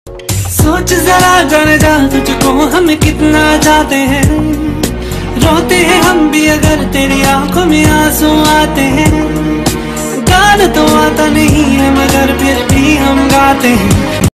सोच जरा जाने जा तुझको हम कितना चाहते हैं, रोते हैं हम भी अगर तेरी आंखों में आंसू आते हैं। गाना तो आता नहीं है मगर फिर भी हम गाते हैं,